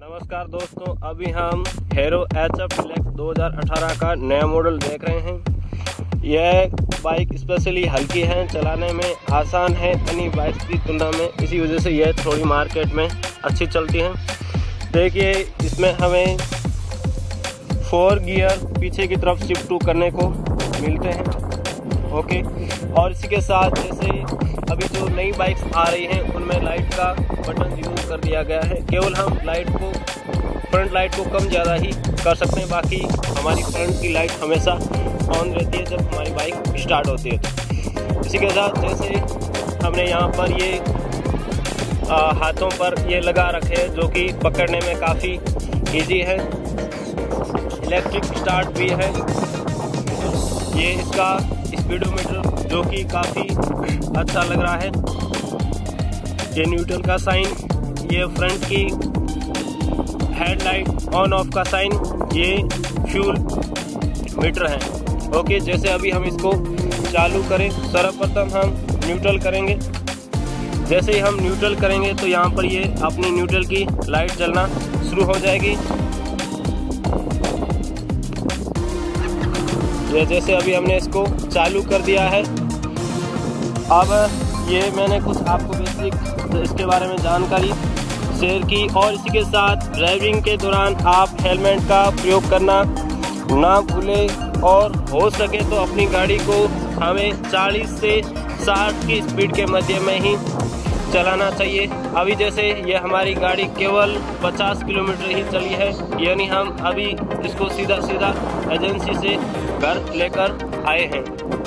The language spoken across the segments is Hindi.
नमस्कार दोस्तों, अभी हम हीरो HF Deluxe 2018 का नया मॉडल देख रहे हैं। यह बाइक स्पेशली हल्की है, चलाने में आसान है अन्य बाइक की तुलना में, इसी वजह से यह थोड़ी मार्केट में अच्छी चलती है। देखिए, इसमें हमें 4 गियर पीछे की तरफ शिफ्ट टू करने को मिलते हैं। ओके, और इसी के साथ जैसे अभी जो नई बाइक्स आ रही हैं उनमें लाइट का बटन रिमूव कर दिया गया है। केवल हम फ्रंट लाइट को कम ज़्यादा ही कर सकते हैं, बाकी हमारी फ्रंट की लाइट हमेशा ऑन रहती है जब हमारी बाइक स्टार्ट होती है। तो इसी के साथ जैसे हमने यहाँ पर ये हाथों पर ये लगा रखे हैं जो कि पकड़ने में काफ़ी इजी है। इलेक्ट्रिक स्टार्ट भी है। ये इसका स्पीडोमीटर जो कि काफ़ी अच्छा लग रहा है। ये न्यूट्रल का साइन, ये फ्रंट की हेडलाइट ऑन ऑफ का साइन, ये फ्यूल मीटर है। ओके, जैसे अभी हम इसको चालू करें, सर्वप्रथम हम न्यूट्रल करेंगे। जैसे ही हम न्यूट्रल करेंगे तो यहाँ पर ये अपनी न्यूट्रल की लाइट जलना शुरू हो जाएगी। ये जैसे अभी हमने इसको चालू कर दिया है। अब ये मैंने कुछ आपको बेसिक इसके बारे में जानकारी शेयर की, और इसी के साथ ड्राइविंग के दौरान आप हेलमेट का प्रयोग करना ना भूलें, और हो सके तो अपनी गाड़ी को हमें 40 से 60 की स्पीड के मध्य में ही चलाना चाहिए। अभी जैसे ये हमारी गाड़ी केवल 50 किलोमीटर ही चली है, यानी हम अभी इसको सीधा एजेंसी से घर लेकर आए हैं।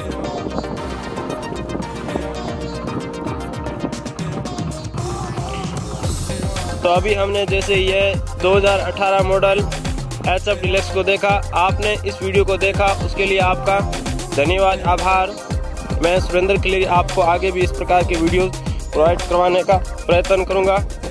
तो अभी हमने जैसे ये 2018 मॉडल HF Deluxe को देखा, आपने इस वीडियो को देखा, उसके लिए आपका धन्यवाद, आभार। मैं सुरेंद्र के लिए आपको आगे भी इस प्रकार के वीडियो प्रोवाइड करवाने का प्रयत्न करूंगा।